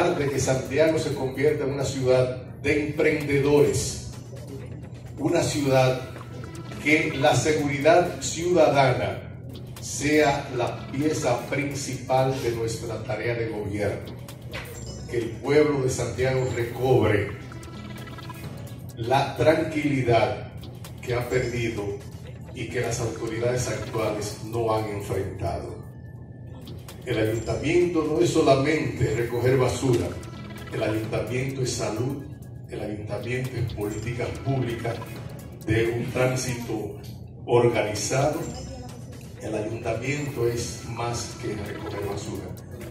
tratar de que Santiago se convierta en una ciudad de emprendedores, una ciudad que la seguridad ciudadana sea la pieza principal de nuestra tarea de gobierno, que el pueblo de Santiago recobre la tranquilidad que ha perdido y que las autoridades actuales no han enfrentado. El ayuntamiento no es solamente recoger basura, el ayuntamiento es salud, el ayuntamiento es políticas públicas de un tránsito organizado, el ayuntamiento es más que recoger basura,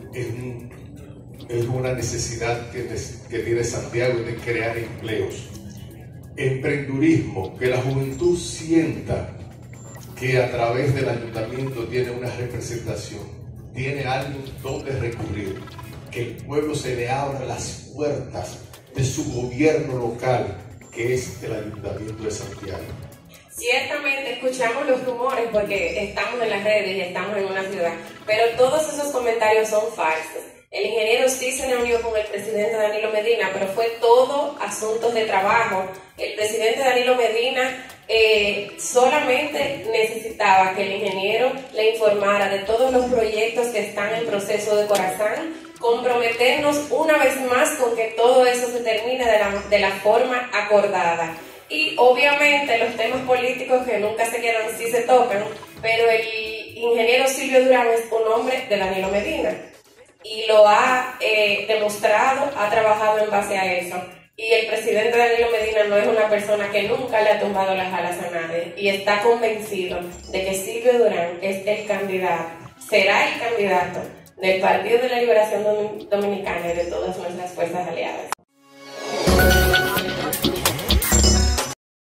es una necesidad que tiene Santiago de crear empleos, emprendurismo, que la juventud sienta que a través del ayuntamiento tiene una representación, tiene alguien donde recurrir, que el pueblo se le abra las puertas de su gobierno local, que es el Ayuntamiento de Santiago. Ciertamente escuchamos los rumores porque estamos en las redes y estamos en una ciudad, pero todos esos comentarios son falsos. El ingeniero sí se reunió con el presidente Danilo Medina, pero fue todo asuntos de trabajo. El presidente Danilo Medina solamente necesitaba que el ingeniero le informara de todos los proyectos que están en proceso de Corazán, comprometernos una vez más con que todo eso se termine de la forma acordada. Y obviamente los temas políticos que nunca se quedan sí se tocan, pero el ingeniero Silvio Durán es un hombre de Danilo Medina y lo ha demostrado, ha trabajado en base a eso. Y el presidente Danilo Medina no es una persona que nunca le ha tumbado las alas a nadie y está convencido de que Silvio Durán es el candidato, será el candidato del Partido de la Liberación Dominicana y de todas nuestras fuerzas aliadas.